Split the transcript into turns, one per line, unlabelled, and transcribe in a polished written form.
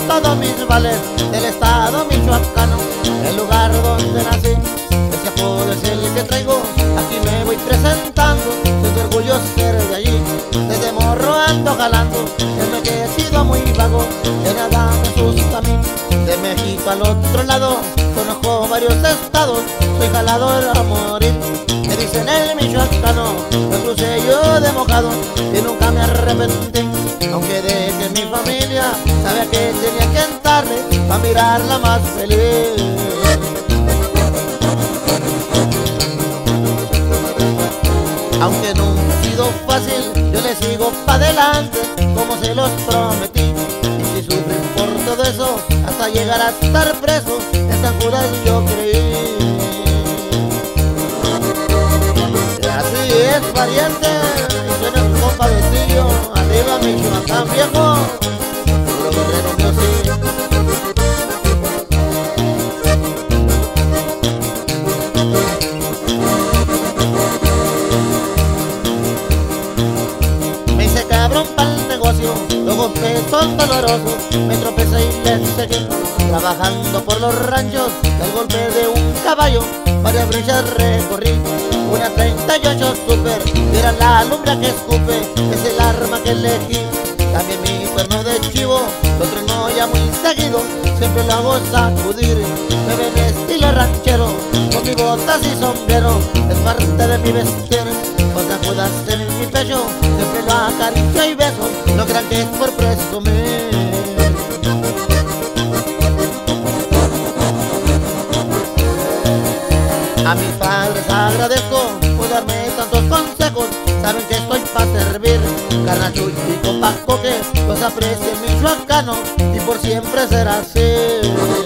todos mis vales del estado michoacano, el lugar donde nací. Ese apodo es el que traigo, aquí me voy presentando, siento orgullo ser de allí. Desde morro ando jalando, desde que he sido muy vago, de nada me asusta a mí. De México al otro lado, conozco varios estados, soy jalador a morir. Me dicen el michoacano, me crucé yo de mojado y nunca me arrepentí. Aunque dejé mi familia, sabía que tenía que entrarle para mirarla más feliz. Aunque nunca ha sido fácil, yo le sigo pa' adelante como se los prometí. Y si sufren por todo eso, hasta llegar a estar preso, en San Judas yo creí. Y así es, pariente, y suena un compa Betillo, arriba Michoacán viejo, puro guerrero mío sí. Cabrón pa'l negocio, los golpes son dolorosos, me tropecé y le seguí, trabajando por los ranchos, del golpe de un caballo, varias brechas recorrí, una 38 Super, y era la alumbra que escupe, es el arma que elegí, también mi cuerno de chivo, lo trueno ya muy seguido, siempre lo hago sacudir, me ven estilo ranchero, con mis botas y sombrero, es parte de mi vestir. Con San Judas en mi pecho, siempre lo acaricio y beso, no crean que es por presumir. A mis padres agradezco por darme tantos consejos, saben que estoy pa' servir. Carnachuy y copacoque, los aprecio en michoacano y por siempre será así.